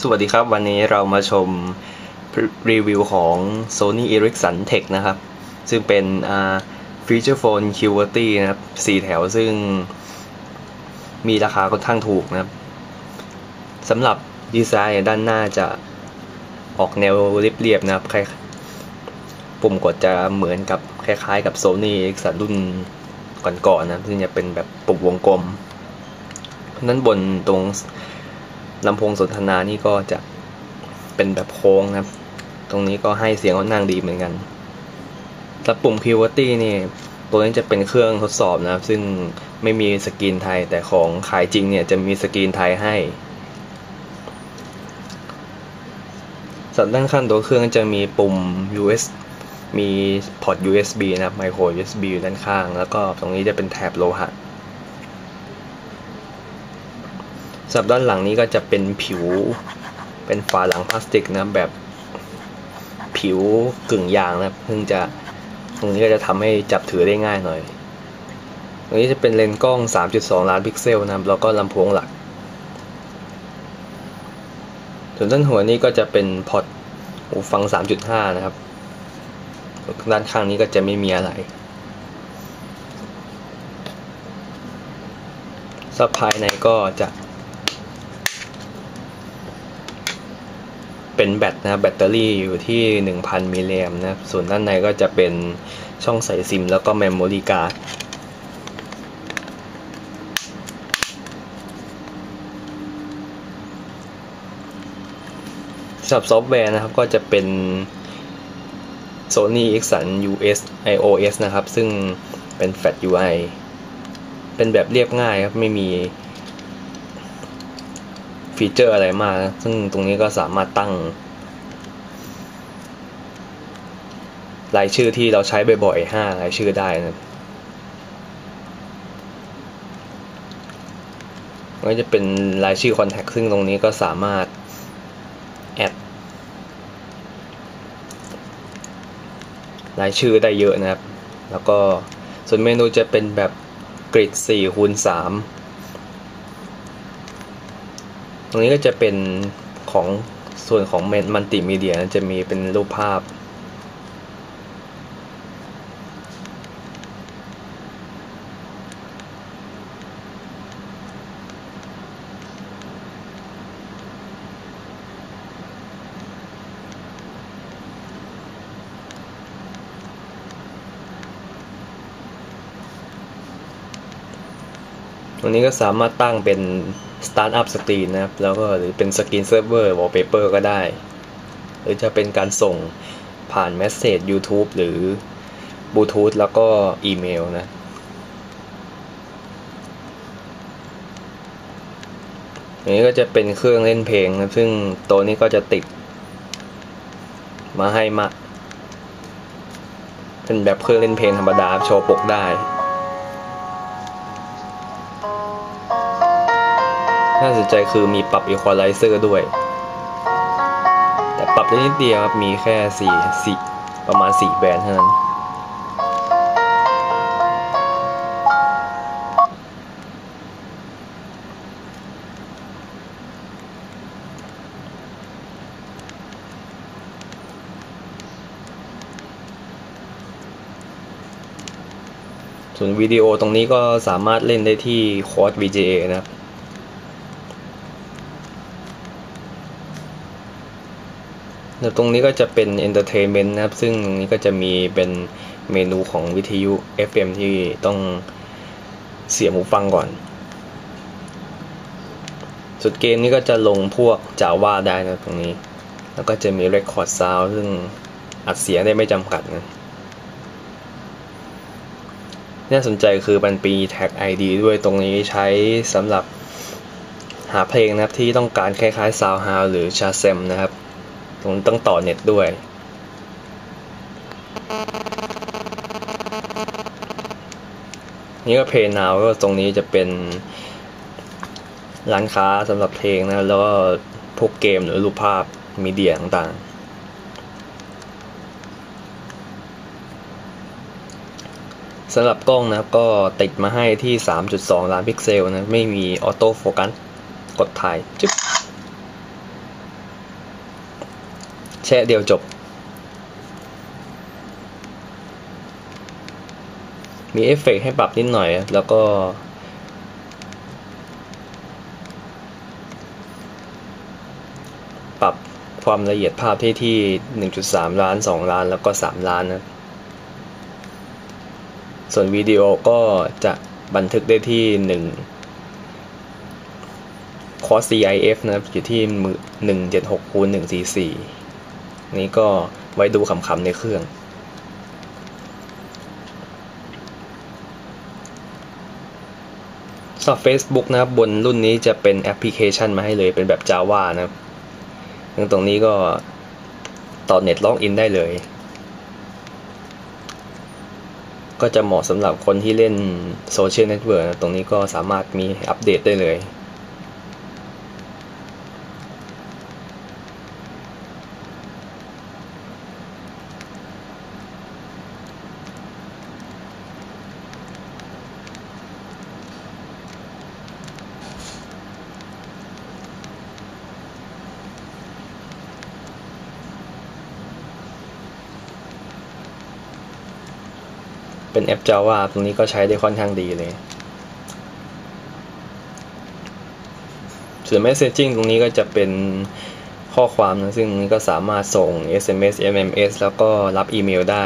สวัสดีครับวันนี้เรามาชมรีวิวของ Sony Ericsson Tech นะครับซึ่งเป็นFeature Phone QWERTY นะครับ4 แถวซึ่งมีราคาค่อนข้างถูกนะครับสำหรับดีไซน์ด้านหน้าจะออกแนวเรียบๆนะครับปุ่มกดจะเหมือนกับคล้ายๆกับ Sony Ericsson รุ่นก่อนๆนะซึ่งจะเป็นแบบปุ่มวงกลมนั้นบนตรงลำโพงสนทนานี่ก็จะเป็นแบบโค้งนะครับตรงนี้ก็ให้เสียงค่อนข้างดีเหมือนกันแต่ปุ่ม QWERTY นี่ตัวนี้จะเป็นเครื่องทดสอบนะครับซึ่งไม่มีสกรีนไทยแต่ของขายจริงเนี่ยจะมีสกรีนไทยให้สับด้านข้างตัวเครื่องจะมีปุ่ม มีพอร์ต USB นะครับ Micro USB อยู่ด้านข้างแล้วก็ตรงนี้จะเป็นแถบโลหะสับด้านหลังนี้ก็จะเป็นผิวเป็นฝาหลังพลาสติกนะแบบผิวกึ่งยางนะครับซึ่งจะตรงนี้ก็จะทำให้จับถือได้ง่ายหน่อยตรงนี้จะเป็นเลนส์กล้อง 3.2 ล้านพิกเซลนะครับแล้วก็ลำโพงหลักส่วนด้านหัวนี้ก็จะเป็นพอร์ตหูฟัง 3.5 นะครับด้านข้างนี้ก็จะไม่มีอะไรซับภายในก็จะเป็นแบตนะครับแบตเตอรี่อยู่ที่ 1,000 มิลลิแอมป์นะครับส่วนด้านในก็จะเป็นช่องใส่ซิมแล้วก็เมมโมรี่การ์ดสำหรับซอฟต์แวร์นะครับก็จะเป็น Sony Ericsson US iOS นะครับซึ่งเป็น Fat UI เป็นแบบเรียบง่ายครับไม่มีฟีเจอร์อะไรมากซึ่งตรงนี้ก็สามารถตั้งรายชื่อที่เราใช้บ่อยๆ5 รายชื่อได้นะก็จะเป็นรายชื่อ Contact ซึ่งตรงนี้ก็สามารถแอดรายชื่อได้เยอะนะครับแล้วก็ส่วนเมนูจะเป็นแบบกริด 4x3 ตรงนี้ก็จะเป็นของส่วนของมัลติมีเดียจะมีเป็นรูปภาพตรงนี้ก็สามารถตั้งเป็น Startup Screen นะครับแล้วก็หรือเป็น Screen Saver Wallpaper ก็ได้หรือจะเป็นการส่งผ่าน Message YouTube หรือ Bluetooth แล้วก็อีเมลนะอันนี้ก็จะเป็นเครื่องเล่นเพลงนะซึ่งตัวนี้ก็จะติดมาให้มาเป็นแบบเครื่องเล่นเพลงธรรมดาโชว์ปกได้น่าสนใจคือมีปรับ Equalizer ด้วยแต่ปรับได้นิดเดียวครับมีแค่4ประมาณ4แบนด์เท่านั้นส่วนวิดีโอตรงนี้ก็สามารถเล่นได้ที่ Quad VGA นะครับตรงนี้ก็จะเป็น Entertainment นะครับซึ่งตรงนี้ก็จะมีเป็นเมนูของวิทยุ FM ที่ต้องเสียบหูฟังก่อนสุดเกมนี้ก็จะลงพวก Java ได้นะตรงนี้แล้วก็จะมี Record Sound ซึ่งอัดเสียงได้ไม่จำกัดนะน่าสนใจคือมันมี Tag ID ด้วยตรงนี้ใช้สำหรับหาเพลงนะครับที่ต้องการคล้ายๆ SoundHound หรือ Shazam นะครับตรงต้องต่อเน็ตด้วยนี่ก็ Play Now ก็ตรงนี้จะเป็นร้านค้าสำหรับเพลงนะแล้วก็พวกเกมหรือรูปภาพมีเดียต่างๆสำหรับกล้องนะครับก็ติดมาให้ที่ 3.2 ล้านพิกเซลนะไม่มีออโต้โฟกัสกดถ่ายจึ๊บแชะเดียวจบมีเอฟเฟกต์ให้ปรับนิดหน่อยแล้วก็ปรับความละเอียดภาพที่ 1.3 ล้าน 2 ล้านแล้วก็3 ล้านนะส่วนวิดีโอก็จะบันทึกได้ที่1 Quad CIF นะครับอยู่ที่176x144นี้ก็ไว้ดูขำๆในเครื่องสำหรับ Facebook นะครับบนรุ่นนี้จะเป็นแอปพลิเคชันมาให้เลยเป็นแบบ Java นะครับตรงนี้ก็ต่อเน็ตล็อกอินได้เลยก็จะเหมาะสำหรับคนที่เล่นโซเชียลเน็ตเวิร์กตรงนี้ก็สามารถมีอัปเดตได้เลยเป็นแอป Java ตรงนี้ก็ใช้ได้ค่อนข้างดีเลยส่วน Messaging ตรงนี้ก็จะเป็นข้อความนะซึ่งนี้ก็สามารถส่ง SMS MMS แล้วก็รับอีเมลได้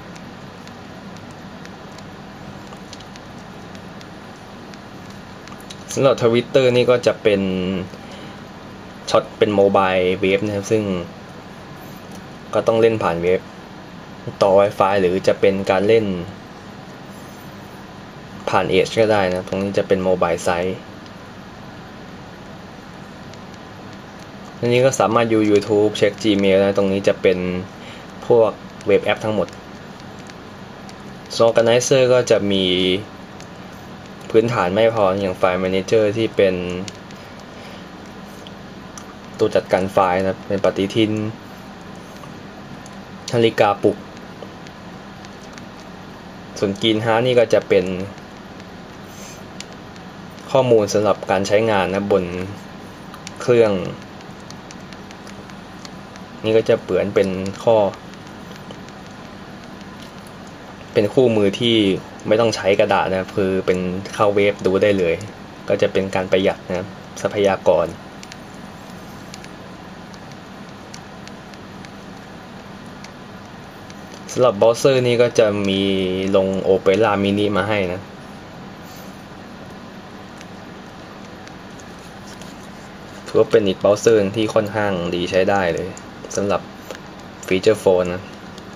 สำหรับ Twitter นี่ก็จะเป็นช็อตเป็นโมบายเว็บนะครับซึ่งก็ต้องเล่นผ่านเว็บต่อ Wi-Fi หรือจะเป็นการเล่นผ่าน Edge ก็ได้นะตรงนี้จะเป็นโมบายไซต์อันนี้ก็สามารถดู YouTube เช็ค Gmail นะตรงนี้จะเป็นพวกเว็บแอปทั้งหมด Organizer ก็จะมีพื้นฐานไม่พออย่างไฟล์ Manager ที่เป็นตัวจัดการไฟล์นะเป็นปฏิทินนาฬิกาปลุกส่วน Green Heart นี่ก็จะเป็นข้อมูลสำหรับการใช้งานนะบนเครื่องนี่ก็จะเปือนเป็นคู่มือที่ไม่ต้องใช้กระดาษนะคือเป็นเข้าเว็บดูได้เลยก็จะเป็นการประหยัดนะทรัพยากรสำหรับเบราว์เซอร์นี่ก็จะมีลง Opera Mini มาให้นะถือว่าเป็นอีกเบราว์เซอร์ที่ค่อนข้างดีใช้ได้เลยสำหรับฟีเจอร์โฟนนะ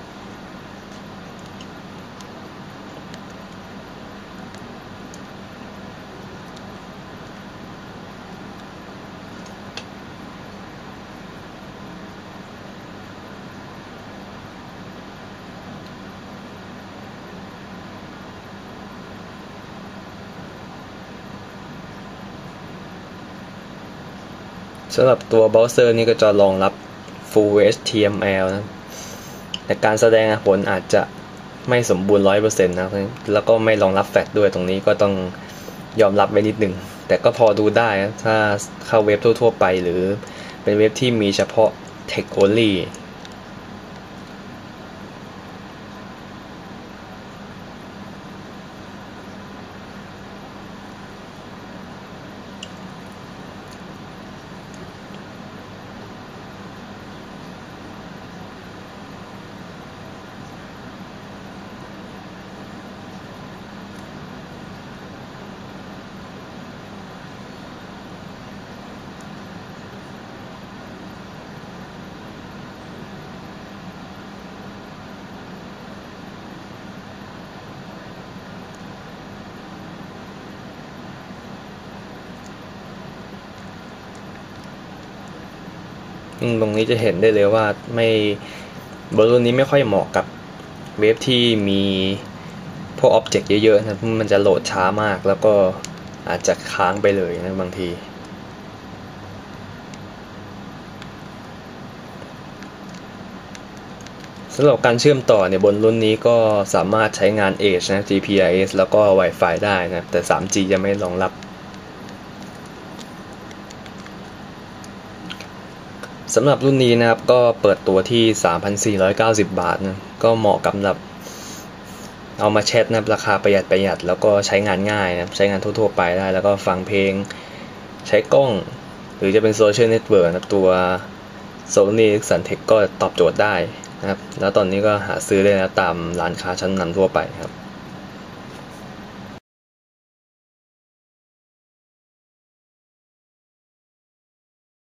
สำหรับตัวเบราว์เซอร์นี่ก็จะรองรับ Full HTML นะแต่การแสดงผลอาจจะไม่สมบูรณ์ 100% นะแล้วก็ไม่รองรับแฟลชด้วยตรงนี้ก็ต้องยอมรับไว้นิดหนึ่งแต่ก็พอดูได้นะถ้าเข้าเว็บทั่วๆไปหรือเป็นเว็บที่มีเฉพาะ Text Onlyตรงนี้จะเห็นได้เลยว่าบนรุ่นนี้ไม่ค่อยเหมาะกับเว็บที่มีพวกอ็อบเจกต์เยอะๆนะมันจะโหลดช้ามากแล้วก็อาจจะค้างไปเลยนะบางทีสำหรับการเชื่อมต่อเนี่ยบนรุ่นนี้ก็สามารถใช้งาน Edge นะ GPRS แล้วก็ Wi-Fi ได้นะแต่ 3G ยังไม่รองรับสำหรับรุ่นนี้นะครับก็เปิดตัวที่ 3,490 บาทนะก็เหมาะกับแบบเอามาแชทนะราคาประหยัดแล้วก็ใช้งานง่ายนะใช้งานทั่วๆไปได้แล้วก็ฟังเพลงใช้กล้องหรือจะเป็นโซเชียลเน็ตเวิร์กนะตัว Sony Ericsson Tech ก็ตอบโจทย์ได้นะครับแล้วตอนนี้ก็หาซื้อได้แล้วตามร้านค้าชั้นนำทั่วไปครับ